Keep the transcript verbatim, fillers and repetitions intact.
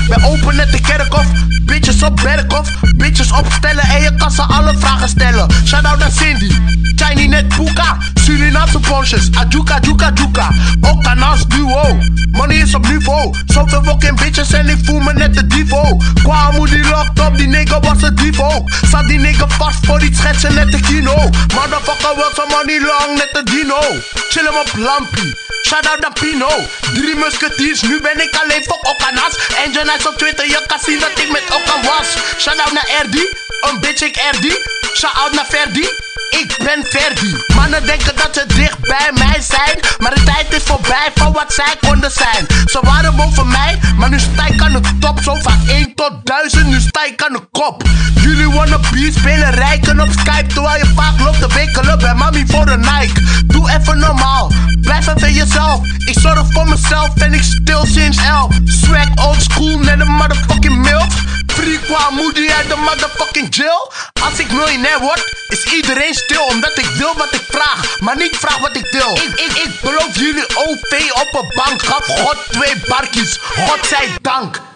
Ben open net de kerkhof. Bitches op Berkhof. Bitches opstellen en je kan ze alle vragen stellen. Shout-out naar Cindy. Shiny net Puka. Surinaamse ponches. Ajuka, Juka, Juka. Okanas duo. Money is op niveau. Zoveel fucking bitches en ik voel me net de divo. Kwamu die locked op, die nigga was een divo. Zat die nigga vast voor iets schetsen net de kino. Motherfucker wil zijn money lang net de dino. Chillem op Lampie. Shout-out naar Pino. Drie musketiers, nu ben ik alleen voor Okanas. Engine Nice op Twitter, je kan zien dat ik met Okan was. Shout-out naar R D, een bitch ik R D. Shout-out naar Verdi, ik ben Verdi. Mannen denken dat ze dicht bij mij zijn, maar de tijd is voorbij van wat zij konden zijn. Ze waren boven mij, maar nu sta ik aan de top. Zo van één tot duizend, nu sta ik aan de kop. Jullie wannabe spelen rijken op Skype, terwijl je vaak loopt te wikkelen bij mami voor een Nike. Doe even normaal, blijf even jezelf. Ik zorg voor mezelf en ik stil sinds elf. Swag old school net een motherfucking milf. Free qua moody uit de motherfucking jail. Als ik miljonair word, is iedereen stil. Omdat ik wil wat ik vraag, maar niet vraag wat ik wil. Ik, ik, ik beloof jullie O V op een bank. Gaf God twee barkies, God zij dank.